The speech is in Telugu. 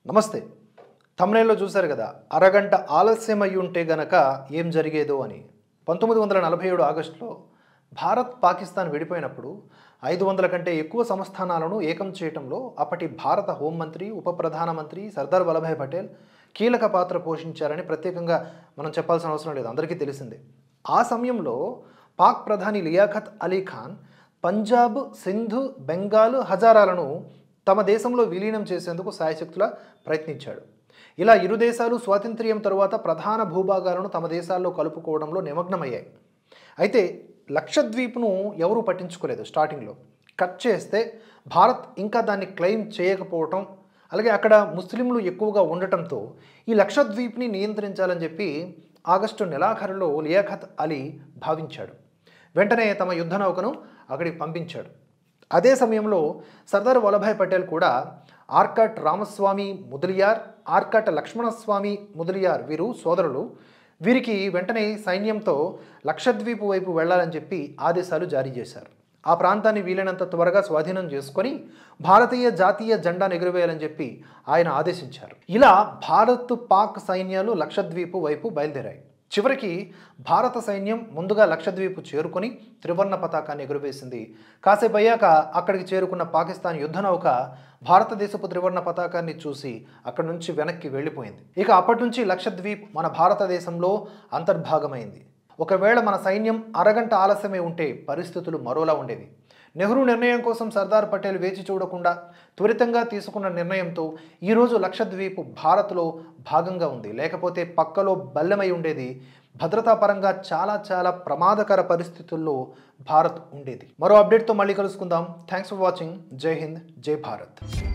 నమస్తే. thumbnail చూశారు కదా, అరగంట ఆలస్యం అయి ఉంటే గనక ఏం జరిగేదో అని. 1947 ఆగస్టులో భారత్ పాకిస్తాన్ విడిపోయినప్పుడు 500 కంటే ఎక్కువ సంస్థానాలను ఏకం చేయటంలో అప్పటి భారత హోంమంత్రి, ఉప ప్రధానమంత్రి సర్దార్ వల్లభాయ్ పటేల్ కీలక పాత్ర పోషించారని ప్రత్యేకంగా మనం చెప్పాల్సిన అవసరం లేదు, అందరికీ తెలిసిందే. ఆ సమయంలో పాక్ ప్రధాని లియాఖత్ అలీ ఖాన్ పంజాబ్, సింధు, బెంగాల్, హజారాలను తమ దేశంలో విలీనం చేసేందుకు శాయశక్తులా ప్రయత్నించాడు. ఇలా ఇరు దేశాలు స్వాతంత్ర్యం తరువాత ప్రధాన భూభాగాలను తమ దేశాల్లో కలుపుకోవడంలో నిమగ్నమయ్యాయి. అయితే లక్షద్వీప్ను ఎవరూ పట్టించుకోలేదు. స్టార్టింగ్లో కట్ చేస్తే భారత్ ఇంకా దాన్ని క్లెయిమ్ చేయకపోవటం, అలాగే అక్కడ ముస్లింలు ఎక్కువగా ఉండటంతో ఈ లక్షద్వీప్ని నియంత్రించాలని చెప్పి ఆగస్టు నెలాఖరులో లియాఖత్ అలీ భావించాడు. వెంటనే తమ యుద్ధ నౌకను అక్కడికి పంపించాడు. అదే సమయంలో సర్దార్ వల్లభాయ్ పటేల్ కూడా ఆర్కాట్ రామస్వామి ముదలియార్, ఆర్కాట్ లక్ష్మణస్వామి ముదలియార్ వీరు సోదరులు. వీరికి వెంటనే సైన్యంతో లక్షద్వీప్ వైపు వెళ్లాలని చెప్పి ఆదేశాలు జారీ చేశారు. ఆ ప్రాంతాన్ని వీలైనంత త్వరగా స్వాధీనం చేసుకొని భారతీయ జాతీయ జెండాను ఎగురవేయాలని చెప్పి ఆయన ఆదేశించారు. ఇలా భారత్, పాక్ సైన్యాలు లక్షద్వీప్ వైపు బయలుదేరాయి. చివరికి భారత సైన్యం ముందుగా లక్షద్వీప్ చేరుకొని త్రివర్ణ పతాకాన్ని ఎగురవేసింది. కాసేపు అయ్యాక అక్కడికి చేరుకున్న పాకిస్తాన్ యుద్ధ నౌక భారతదేశపు త్రివర్ణ పతాకాన్ని చూసి అక్కడి నుంచి వెనక్కి వెళ్ళిపోయింది. ఇక అప్పటి నుంచి లక్షద్వీప్ మన భారతదేశంలో అంతర్భాగమైంది. ఒకవేళ మన సైన్యం అరగంట ఆలస్యమై ఉంటే పరిస్థితులు మరోలా ఉండేవి. నెహ్రూ నిర్ణయం కోసం సర్దార్ పటేల్ వేచి చూడకుండా త్వరితంగా తీసుకున్న నిర్ణయంతో ఈరోజు లక్షద్వీప్ భారత్లో భాగంగా ఉంది. లేకపోతే పక్కలో బల్లెమై ఉండేది. భద్రతా పరంగా చాలా ప్రమాదకర పరిస్థితుల్లో భారత్ ఉండేది. మరో అప్డేట్తో మళ్ళీ కలుసుకుందాం. Thanks for watching. జై హింద్, జై భారత్.